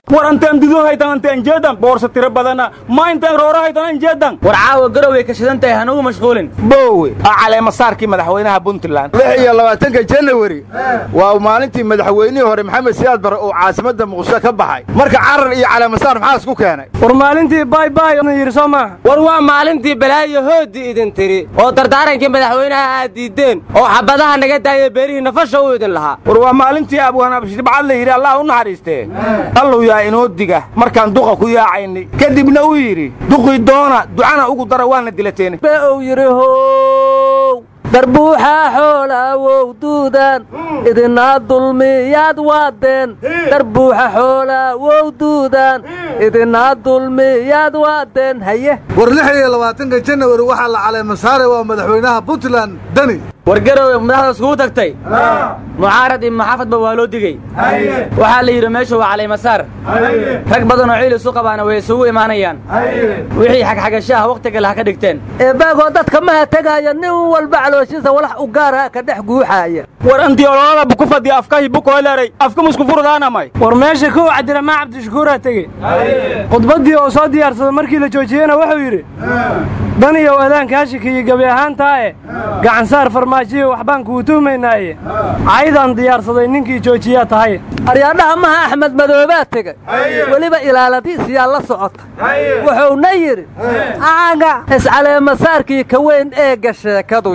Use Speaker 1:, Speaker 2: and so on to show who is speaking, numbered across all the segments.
Speaker 1: warantaan dido haytan antaan jeedan boorsa tira badana ma intaan roora haytan jeedan
Speaker 2: war caawa garowe ka shidantahay hanugu mashquulin
Speaker 1: boowe cali masaarkii madaxweynaha Puntland 26 January waa maalintii madaxweynihii hore Maxamed Siyaad Barre oo caasimada Muqdisho ka baxay marka carar iyo cali masaar maxaa isku keenay
Speaker 3: war maalintii bye bye oo yirso ma
Speaker 2: war waa maalintii balaayo hoodi idin tiri oo dardaarankii madaxweynaha aad diideen oo xabadaha naga daayay beerihi nafasha u idin lahaa
Speaker 1: war waa maalintii abwaan abshir bacad la yiri Allah u naxariistee allu yaa inoo diga markaan duqa ku yaacaynay kadibna uu yiri duqi doona ducana ugu dara waana dilateen
Speaker 4: baa yiri hoo darbuuxa xoola wowduudan idina dulmiyaad waadeen darbuuxa xoola wowduudan idina dulmiyaad waadeen haye
Speaker 5: war 26 January waxa la caleema saaray waa madaxweynaha Puntland Dani
Speaker 2: war garowe madaxda isku tagtay mucaarad iyo maxaafad ba waa loo digay waxa la yiri meesha waa caleema saar rag badan oo ciil suuq qabaana way isugu imaanayaan wixii xagashaha waqtiga la ka dhigteen
Speaker 4: baago dadka ma tagaya nin walba calooshiisa walax u gaara ka dhex guuxaya
Speaker 1: war antii ololada ku fadhi afkahi buku leeray afka musku furdaana may
Speaker 3: war meesha ku cadira ma Cabdi Shakuur tagay qodbadii oo soo diyaarsaday markii la joojiyana wuxuu yiri dan iyo wadaan kaashikii gabi ahaantaa gacan saar farmaajiyo waxbaan ku tuhmaynaaye aydan diyaarsaday ninkii joojiya tahay
Speaker 4: aryaadaha ma Axmed Madoobe tagay waliba ilaaladiis yaa la socota wuxuu na yiri aaga iscaleema saarkii ka weyn ee gasheekadu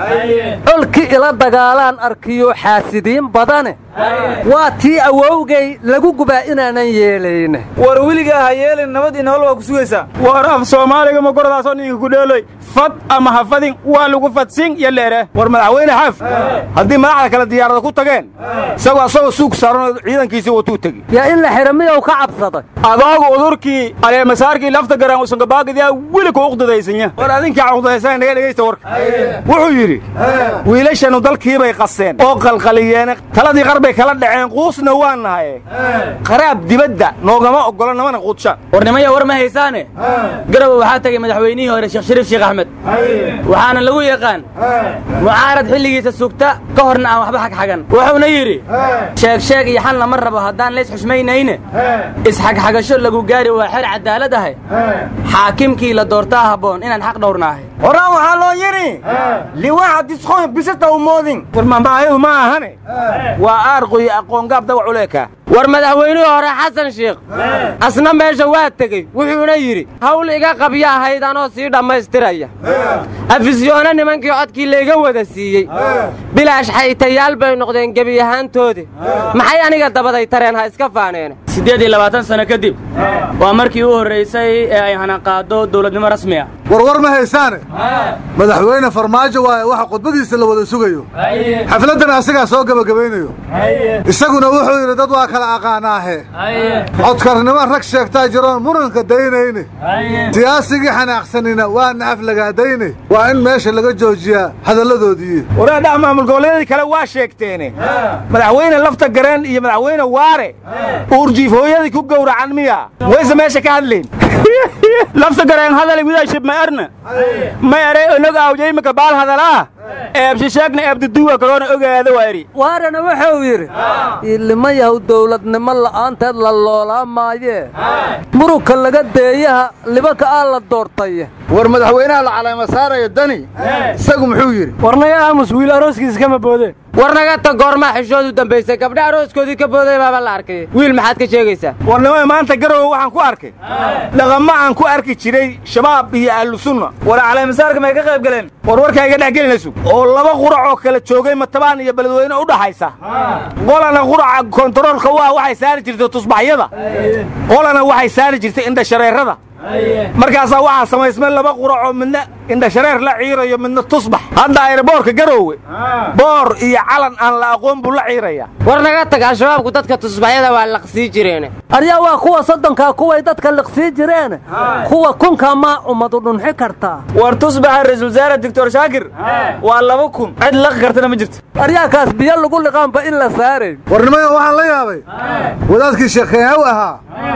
Speaker 4: ulki ila dagaalaan arkiyo xaasidiin badane waa tii awowgay lagu gubaa inaanan yeelayna
Speaker 2: war wiliga ha yeelin nabad in hol waa ku sugaysaa
Speaker 1: war af Soomaaliga ma goradaasoo ninka ku dheelay fad ama hafadin waa lagu fadsin yaleere war madaxweyne xaf hadii madaxda kala diyaarada ku tageen isagoo suuq saaran ciidankiisa watuu tagi
Speaker 4: yaa in la xiramiyo ka cabsaday
Speaker 1: adoogu udurkii ale masaarkii lafta garan oo sanga baaqadiya wili ku uqdadeysanya war adinka uqdadeysan naga dhageysta warka wuxuu yiri wiilashanu dalkii bay qaseen oo qalqaliyeen taladii bay kala dhaceen quusna waanahay qaraab dibadda noogama ogolo namana quudsha
Speaker 2: warnimaya war ma haysaane garowe waxa tagay madaxweynihii hore Sheekh Shariif Sheekh Axmed waxaana lagu yaqaan mucaarad xilligiisa sugta ka horna aan waxba xagan wuxuuna yiri sheeg iyo xal lama rabo hadaan lees xushmaynayne isxagasho lagu gaari waa xil cadaalad ah xaakimkii la doortaa haboon inaan xaq dhowrnaahay
Speaker 1: waraa waxa loo yiri liwaad isqoon bisata u moodin war ma baahay ma ahane waa arqoy aqoon gaab dawac uleeka
Speaker 2: war madaxweynuhu hore Xasan Sheekh asna meesha waa tagay wuxuuna yiri hawl iga qabya ahaydaan oo sii dhameystiraya afisyoona nimankii codkii leega wada siiyay bilaash xaytayaal bay noqdeen gabi ahaantoodi maxay aniga dabaday tareen ha iska faaneen 28 sano kadib waa markii uu horeysay ee ay hana qaado dawladnimo rasmi ah
Speaker 5: war ma haysaane madaxweyne farmaajo waa waxa qodbadiisa la wada sugayo xafladan asaga soo gabagabeynayo isaguna wuxuu yiri dad waa kala aqaanaahe codkarnimo rag sheegtaa jiroon muranka daynayne siyaasigii xanaaqsanina waa naaf laga daynay waa in meesha laga joojiyaa hadaladoodii
Speaker 1: waraada maamul goboleedka kale waa sheegteen madaxweyne lafta gareen iyo madaxweyne waare urjiif hooyadii ku gowracan miya waysa meesha ka hadleen lafta gareen hadal widaashib ma arna ma aray onaga awjay ma ka baal hadalaa sheegna abduduwa corona ogaada waari
Speaker 4: waarana wuxuu yiri ilma yahu dawladnimo la'aanteed la loolaa maaye muruka laga deeyaha libaka la doortay
Speaker 1: war madaxweynaha la caleema saarayo Dani isagu muxuu yiri
Speaker 3: warnaga aamus wiil arooskiisa kama boodeen
Speaker 2: warnaga ta goorma xishoodu dambeysay gabdha arooskoodii ka booday baba la arkay wiil maxaad ka sheegaysaa
Speaker 1: warnimo maanta garowe waxaan ku arkay dhaqamo aan ku arki jiray shabaab iyo ahlu sunna war caleema saarka ma ka qayb galeen warka iga dhaxgelinayso oo laba qurac oo kala joogay matabaan iyo beledweyne u dhaxaysa qolana qurac kontaroolka waxay saari jirtay tusbaxyada qolana waxay saari jirtay indha shareerada markaas waxa samaysmay laba qurac oo midna indha shareer la ciirayo midna tusbax hadda airportka garowe boor iyo calan aan la aqoon buu la ciiraya
Speaker 2: warnaga tag shabaabku dadka tusbaxyada waa laqsii jireen
Speaker 4: aryaa waa kuwa soddonka kuwa dadka laqsii jireen kuwa kunka ma umadu dhunxi kartaa
Speaker 2: war tusbaxa raiisul wasaare Dr. Shaakir waa 2000 cid laq kartana ma jirto
Speaker 4: aryaa kaas biyo lagu liqaanba in la saaray
Speaker 5: warnimada waxaan la yaabay wadaadkii sheekheeyaw ahaa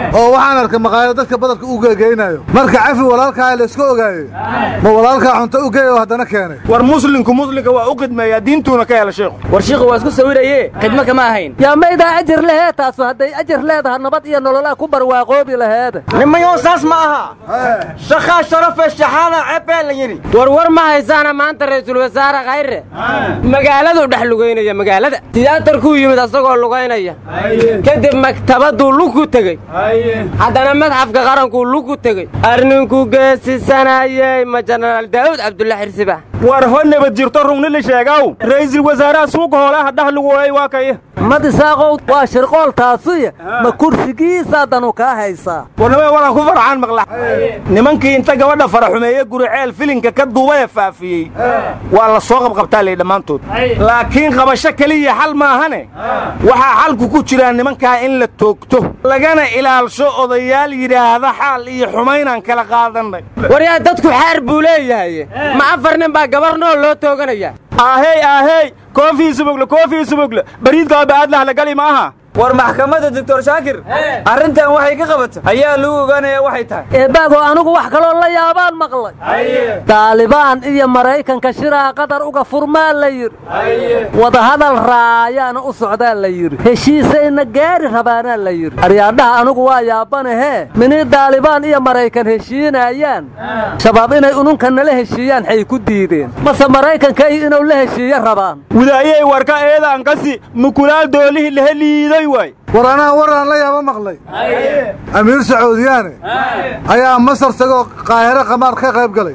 Speaker 5: oo waxaan arkay maqaayado dadka badarka u geegeynayo marka cafi walaalkaa la iska ogaayay ma walaalkaa cunto u geeyo haddana keenay
Speaker 1: war muslimka waa u qidmeeyaa diintuuna ka hela sheekhu
Speaker 6: war shiiqu waa isku sawiraye khidmo kama ahayn
Speaker 4: yaa maydaa ajir lehee taasu hadday ajir leedaha nabad iyo nololaa ku barwaaqoobi laheeda
Speaker 1: nimayow saas ma aha shaqaa sharafee shaxaada ceebee la yidhi
Speaker 2: war ma haysaana maanta ra'iisul wasaare khayre magaaladuu dhex lugaynaya magaalada tiyaatarkuu yimid asagoo lugaynaya kadib maktabaduu lugku tegey haddana madxafka qarankuu lugku tegey arninkuu geesisanayey ma jenaraal daa'uud cabdulla xirsiba
Speaker 1: war ho nabad jirto rugni la sheegaw ra'iisul wasaaraha suuqa hoolaha dhex lugooyay waa kaye
Speaker 4: madisaaqow waa shirqool taasuya ma kursigiisaa danu kaa haysaa
Speaker 1: warnamee walaan ku farxaan maqla nimankii inta gabadha faraxumeeye guriceel filinka ka duubaya faafiyey waa la soo qabqabtaa lay dhammaantood laakiin qabasho keliya xal maahane waxaa xalku ku jiraa nimankaa in la toogto lagana ilaalsho odayaal yidhaahda xaal iyo xumaynaan kala qaadannay
Speaker 2: war yaa dadku xaar buu leeyahay ma afar nin baa gabar nool loo tooganaya
Speaker 1: aahey koofii subugle bariidkaa ba'aadlah la gali ma aha
Speaker 6: war maxkamadda doctor shaakir arrintan waxay ka qabato ayaa lagu ogaanayaa waxay tahay
Speaker 4: eebbaagoo anigu wax kaloo la yaabaan maqlay daalibaan iyo maraykanka shiraha qatar uga furmaa la yidhi wadahadal raayaana u socdaa la yidhi heshiisayna gaari rabaanaa la yidhi aryaadhaha anigu waa yaabanahee minii daalibaan iyo maraykan heshiinayaan shabaab inay ununka nala heshiiyaan xay ku diideen mase maraykanka iyo inuu la heshiiyo rabaan
Speaker 1: wadaayey warka eedaan kasi mukulaal doolihii lahe liiday
Speaker 5: war anaa waraan la yaaba maqlay amiir sacuudiyaane ayaa masar tagoo qaahiro qamaar ka qayb galay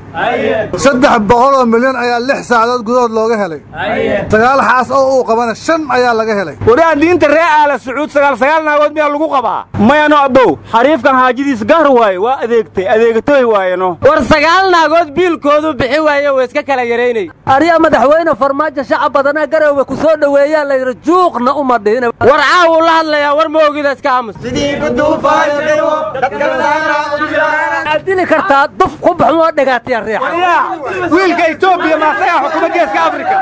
Speaker 5: 300 milyan ayaa 6 saacadood gudahood looga helay 9 xaas oo uu qabana 5 ayaa laga helay
Speaker 1: waraa diinta ree aala sacuud 9 naagood miyaa lagu qabaa mayano abow xariifkan haajidiis gaar waaye waa adeegatooy waayeno
Speaker 2: war 9 naagood biilkoodu bixi waaye way iska kala yareynay
Speaker 4: aryaa madaxweyne farmaajo shacab badanaa garowga ku soo dhoweeyaa la yidhi juuqna uma dhihin
Speaker 2: war caawu la hadlayaa war ma ogida iska aamus
Speaker 1: sidii guduufaayay dadka
Speaker 4: aad dili kartaa duf ku baxmoo dhagaatiya riixa
Speaker 1: wiilka Itoobiya ma saxa xukuumadda geeska Afrika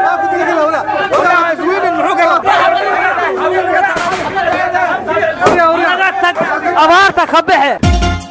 Speaker 4: abaarta ka baxe